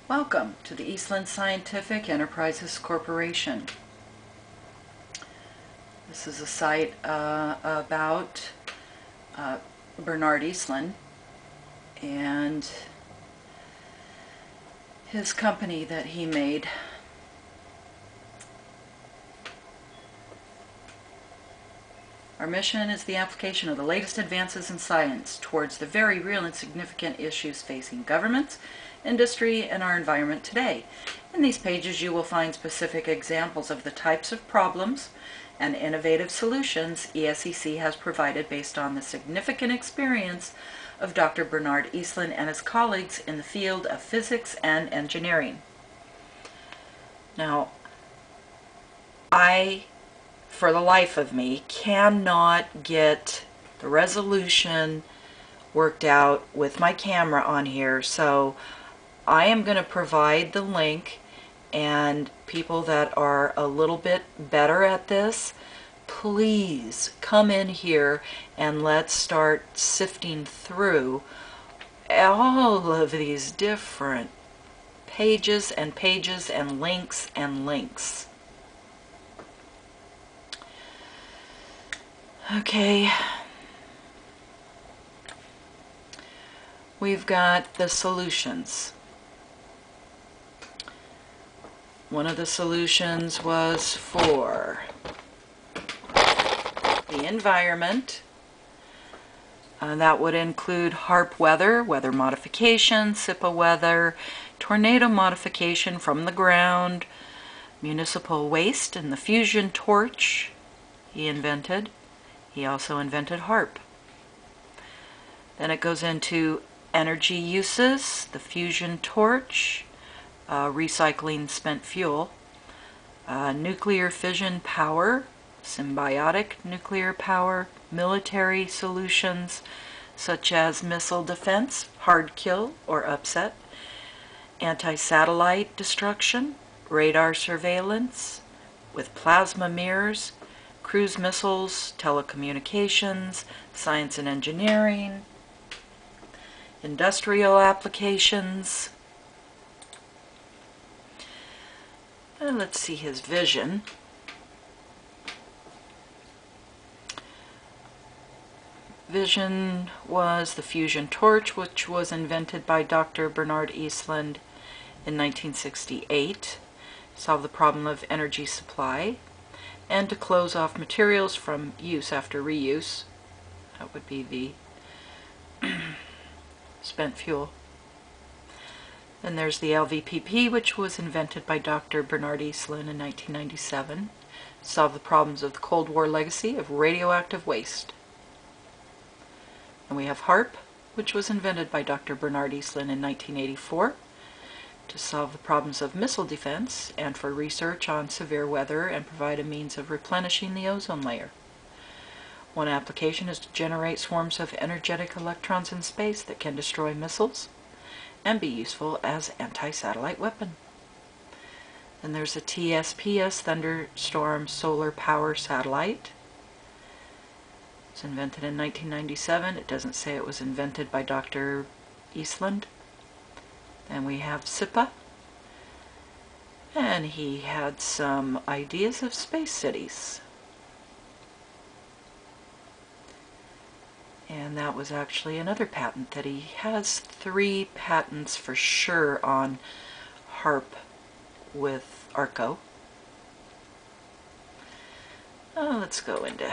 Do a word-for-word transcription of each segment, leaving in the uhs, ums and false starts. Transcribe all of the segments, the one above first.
Welcome to the Eastlund Scientific Enterprises Corporation. This is a site uh, about uh, Bernard Eastlund and his company that he made. Our mission is the application of the latest advances in science towards the very real and significant issues facing governments, industry, and our environment today. In these pages you will find specific examples of the types of problems and innovative solutions E S E C has provided based on the significant experience of Doctor Bernard Eastlund and his colleagues in the field of physics and engineering. Now, I for the life of me cannot get the resolution worked out with my camera on here, so I am going to provide the link, and people that are a little bit better at this, please come in here and let's start sifting through all of these different pages and pages and links and links. Okay, we've got the solutions. One of the solutions was for the environment. Uh, that would include HAARP weather, weather modification, S I P A weather, tornado modification from the ground, municipal waste, and the fusion torch he invented. He also invented HAARP. Then it goes into energy uses, the fusion torch, uh, recycling spent fuel, uh, nuclear fission power, symbiotic nuclear power, military solutions such as missile defense, hard kill or upset, anti-satellite destruction, radar surveillance with plasma mirrors, cruise missiles, telecommunications, science and engineering, industrial applications. And let's see his vision. Vision was the fusion torch, which was invented by Doctor Bernard Eastlund in nineteen sixty-eight, solve the problem of energy supply, and to close off materials from use after reuse. That would be the spent fuel. Then there's the L V V P, which was invented by Doctor Bernard Eastlund in nineteen ninety-seven, solve the problems of the Cold War legacy of radioactive waste. And we have HAARP, which was invented by Doctor Bernard Eastlund in nineteen eighty-four, to solve the problems of missile defense and for research on severe weather and provide a means of replenishing the ozone layer. One application is to generate swarms of energetic electrons in space that can destroy missiles and be useful as anti-satellite weapon. Then there's a T S P S, Thunderstorm Solar Power Satellite. It was invented in nineteen ninety-seven. It doesn't say it was invented by Doctor Eastlund. Then we have S I P A, and he had some ideas of space cities. And that was actually another patent that he has three patents for sure on HAARP with ARCO. Oh, let's go into.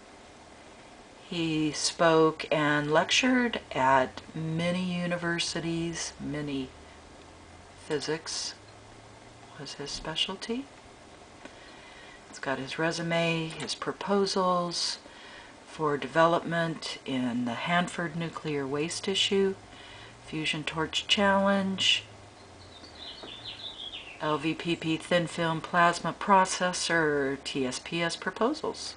He spoke and lectured at many universities, many physics was his specialty. It's got his resume, his proposals for development in the HANFORD nuclear waste issue, fusion torch challenge, L V V P thin film plasma processor, T S P S proposals.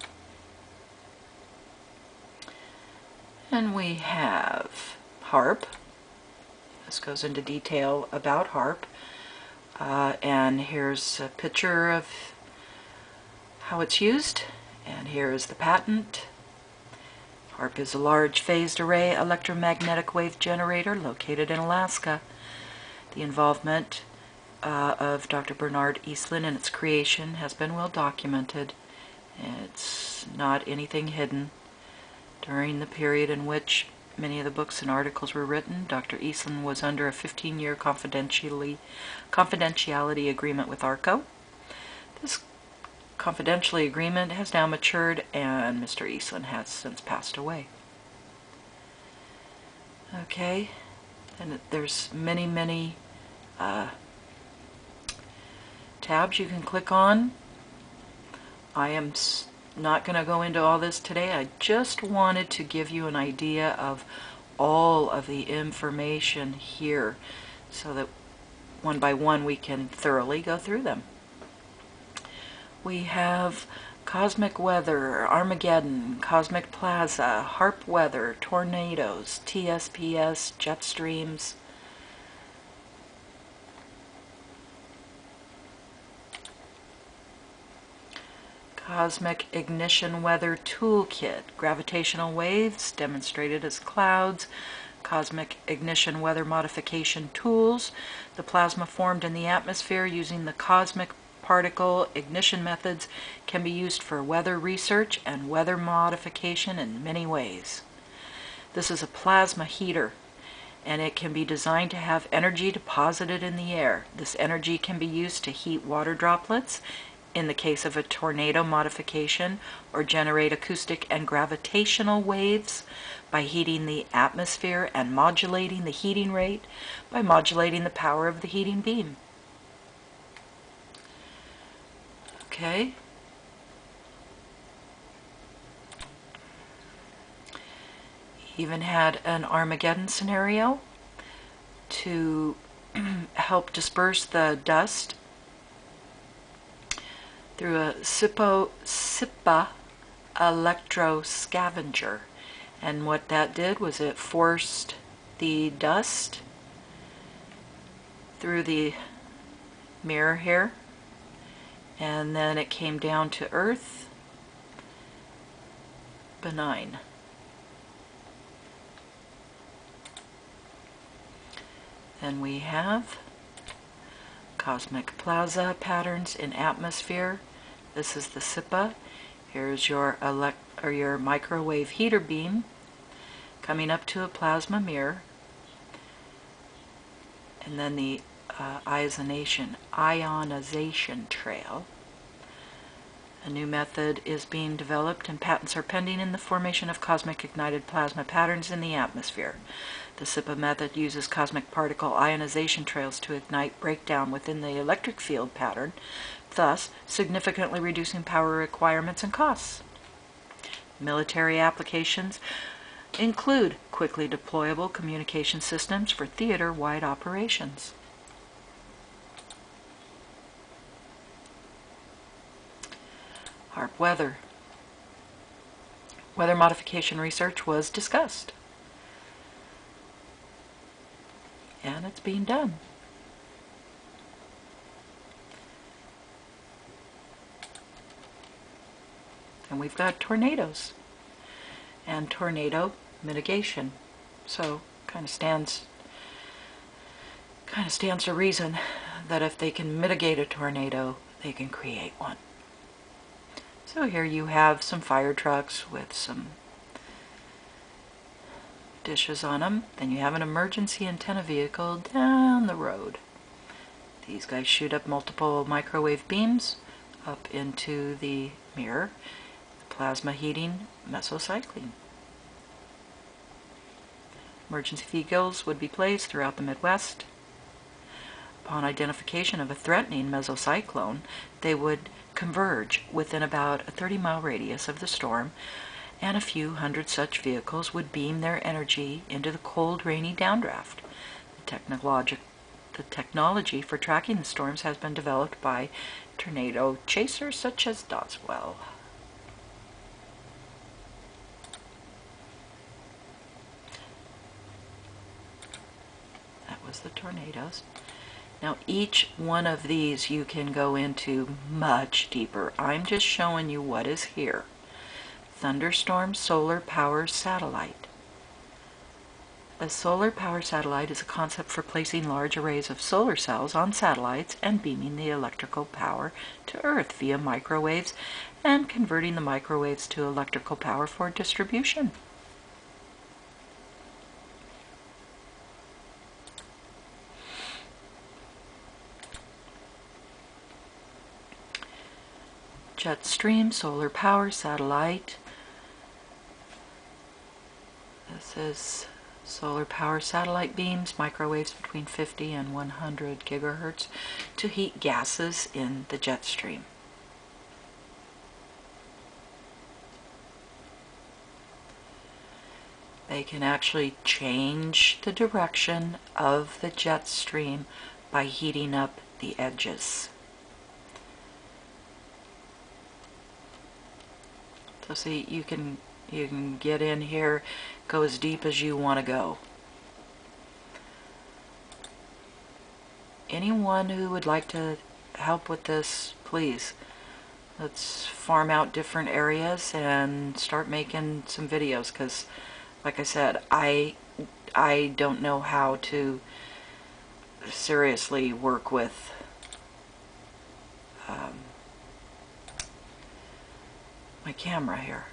And we have HAARP. This goes into detail about HAARP. Uh, and here's a picture of how it's used. And here is the patent. HAARP is a large phased array electromagnetic wave generator located in Alaska. The involvement uh, of Doctor Bernard Eastlund in its creation has been well documented. It's not anything hidden. During the period in which many of the books and articles were written, Doctor Eastlund was under a fifteen-year confidentiality, confidentiality agreement with ARCO. This confidentiality agreement has now matured, and Mister Eastlund has since passed away. Okay, and there's many, many uh, tabs you can click on. I am not going to go into all this today. I just wanted to give you an idea of all of the information here so that one by one we can thoroughly go through them. We have cosmic weather, Armageddon, cosmic plaza, HAARP weather, tornadoes, T S P S, jet streams, Cosmic Ignition Weather Toolkit, gravitational waves demonstrated as clouds, cosmic ignition weather modification tools, the plasma formed in the atmosphere using the cosmic particle ignition methods can be used for weather research and weather modification in many ways. This is a plasma heater, and it can be designed to have energy deposited in the air. This energy can be used to heat water droplets in the case of a tornado modification, or generate acoustic and gravitational waves by heating the atmosphere and modulating the heating rate by modulating the power of the heating beam. Okay. Even had an Armageddon scenario to help disperse the dust through a SIPO, SIPA electro scavenger. And what that did was it forced the dust through the mirror here, and then it came down to Earth benign. Then we have cosmic plaza patterns in atmosphere. This is the SIPA. Here's your elect or your microwave heater beam coming up to a plasma mirror, and then the uh, ionization ionization trail. A new method is being developed and patents are pending in the formation of cosmic ignited plasma patterns in the atmosphere. The SIPA method uses cosmic particle ionization trails to ignite breakdown within the electric field pattern, thus significantly reducing power requirements and costs. Military applications include quickly deployable communication systems for theater-wide operations. HAARP weather. Weather modification research was discussed, and it's being done. And we've got tornadoes and tornado mitigation. So kind of stands kind of stands to reason that if they can mitigate a tornado, they can create one. So here you have some fire trucks with some dishes on them. Then you have an emergency antenna vehicle down the road. These guys shoot up multiple microwave beams up into the mirror. Plasma heating, mesocycling. Emergency vehicles would be placed throughout the Midwest. Upon identification of a threatening mesocyclone, they would converge within about a thirty mile radius of the storm, and a few hundred such vehicles would beam their energy into the cold, rainy downdraft. The, technologi the technology for tracking the storms has been developed by tornado chasers such as Doswell. That was the tornadoes. Now each one of these you can go into much deeper. I'm just showing you what is here. Thunderstorm solar power satellite. A solar power satellite is a concept for placing large arrays of solar cells on satellites and beaming the electrical power to Earth via microwaves and converting the microwaves to electrical power for distribution. Jetstream solar power satellite. This is solar power satellite beams microwaves between fifty and one hundred gigahertz to heat gases in the jet stream. They can actually change the direction of the jet stream by heating up the edges. So see, you can you can get in here, go as deep as you want to go. Anyone who would like to help with this, please, let's farm out different areas and start making some videos, because like I said, I I don't know how to seriously work with um, my camera here.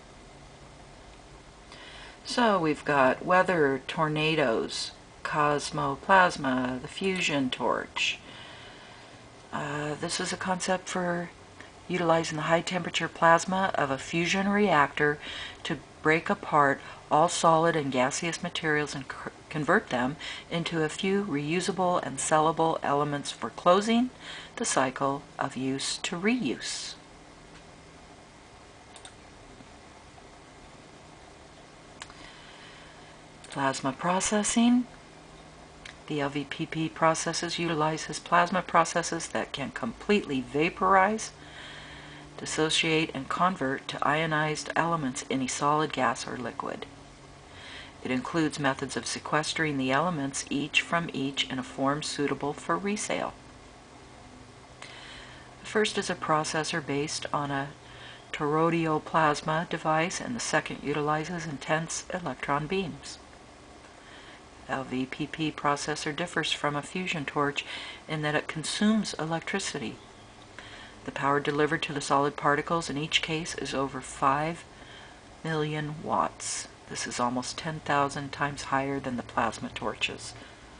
So we've got weather, tornadoes, cosmoplasma, the fusion torch. Uh, this is a concept for utilizing the high temperature plasma of a fusion reactor to break apart all solid and gaseous materials and convert them into a few reusable and sellable elements for closing the cycle of use to reuse. Plasma processing. The L V P P processes utilizes plasma processes that can completely vaporize, dissociate, and convert to ionized elements any solid, gas, or liquid. It includes methods of sequestering the elements each from each in a form suitable for resale. The first is a processor based on a toroidal plasma device, and the second utilizes intense electron beams. L V P P processor differs from a fusion torch in that it consumes electricity. The power delivered to the solid particles in each case is over five million watts. This is almost ten thousand times higher than the plasma torches.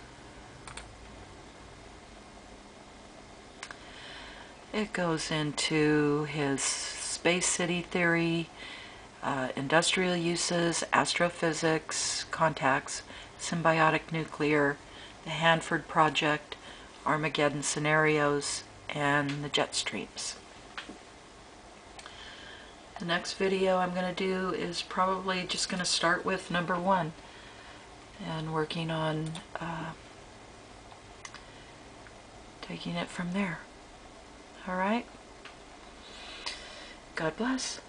It goes into his space city theory, uh, industrial uses, astrophysics, contacts, symbiotic nuclear, the HANFORD project, Armageddon scenarios, and the jet streams. The next video I'm going to do is probably just going to start with number one and working on uh, taking it from there. Alright? God bless.